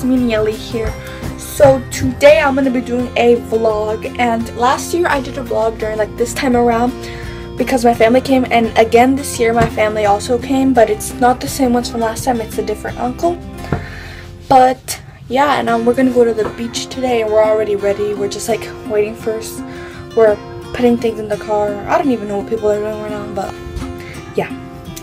conveniently here. So today I'm gonna be doing a vlog, and last year I did a vlog during like this time around because my family came, and again this year my family also came, but it's not the same ones from last time, it's a different uncle. But yeah, and we're gonna go to the beach today, and we're already ready. We're just like waiting first. We're putting things in the car. I don't even know what people are doing right now, but yeah.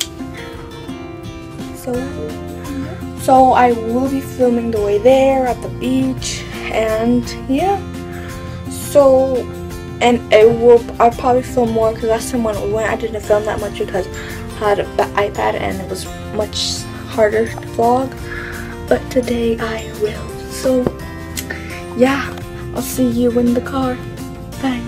So I will be filming the way there at the beach, and yeah. So, and I'll probably film more because last time when we went I didn't film that much because I had an iPad and it was much harder to vlog. But today I will. So yeah, I'll see you in the car. Bye.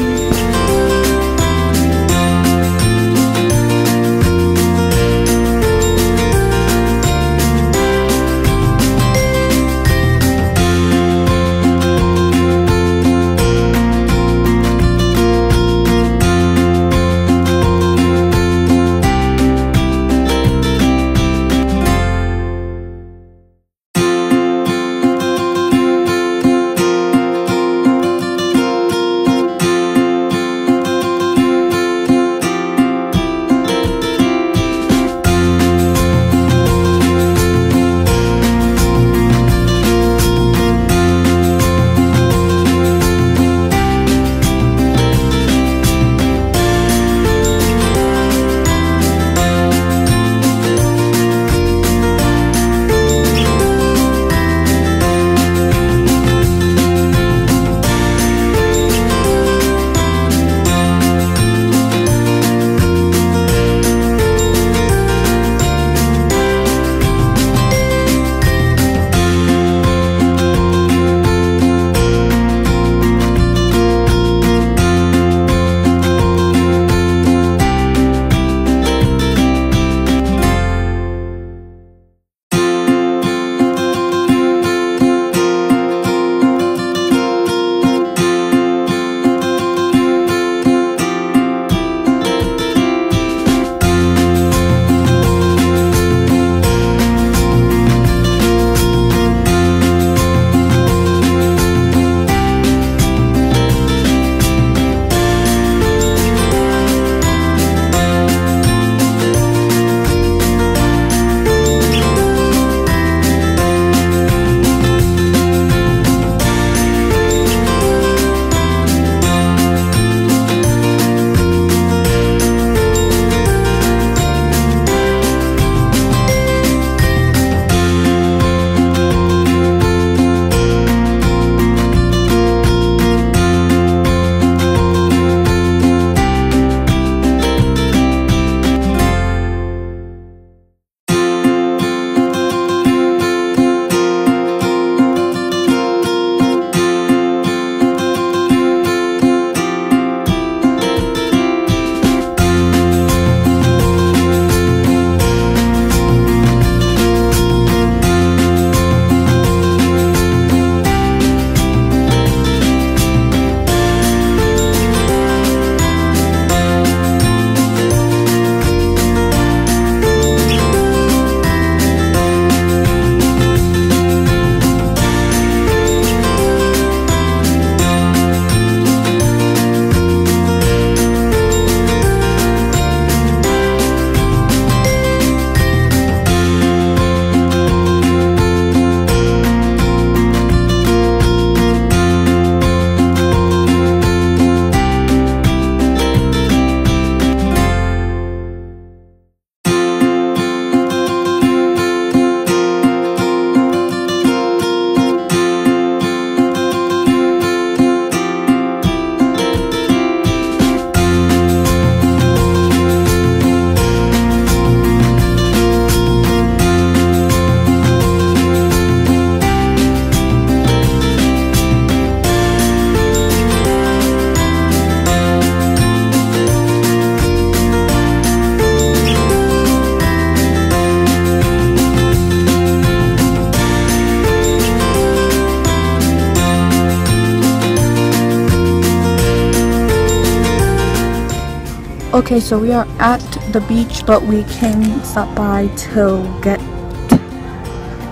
Okay, so we are at the beach, but we can stop by to get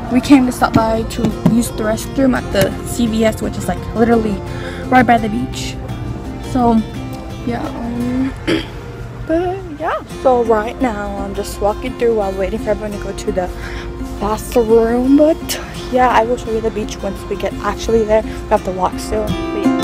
we came to stop by to use the restroom at the CVS, which is like literally right by the beach. So yeah, but yeah, so right now I'm just walking through while waiting for everyone to go to the bathroom. But yeah, I will show you the beach once we get actually there. We have to walk still. But yeah.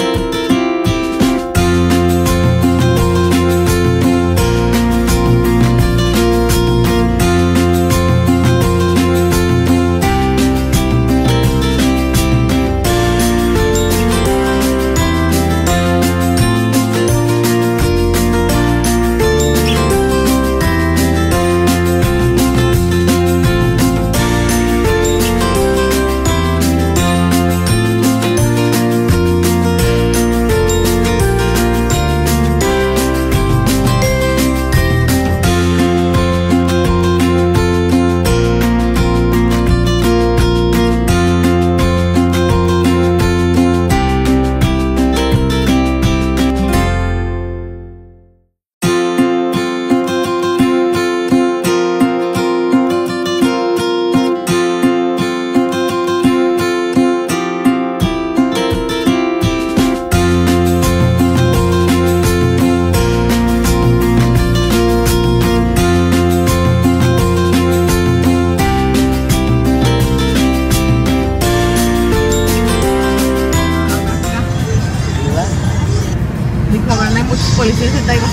Hay muchos policías en Taiwán.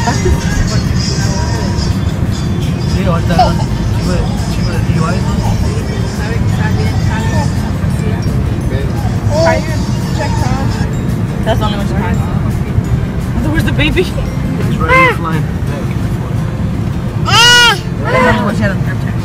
Sí, ahorita chico de DUI, ¿no? That's the only one she has. Where's the baby? It's right flying back. That's the only one she had on the grip tag.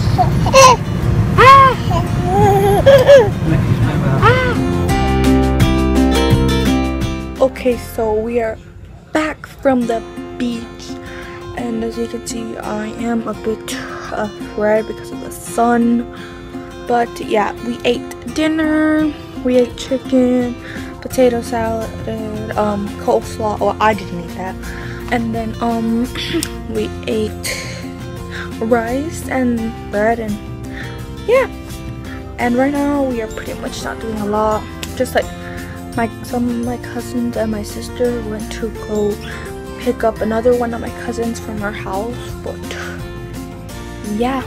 Okay, so we are back from the beach, and as you can see, I am a bit red because of the sun. But yeah, we ate dinner. We ate chicken, potato salad, and coleslaw. Well, I didn't eat that. And then we ate rice and bread, and yeah. And right now we are pretty much not doing a lot. Just like some of my cousins and my sister went to go pick up another one of my cousins from her house. But yeah,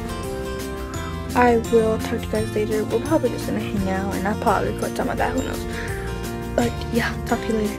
I will talk to you guys later. We're probably just gonna hang out, and I'll probably put some of that, who knows. But yeah, talk to you later.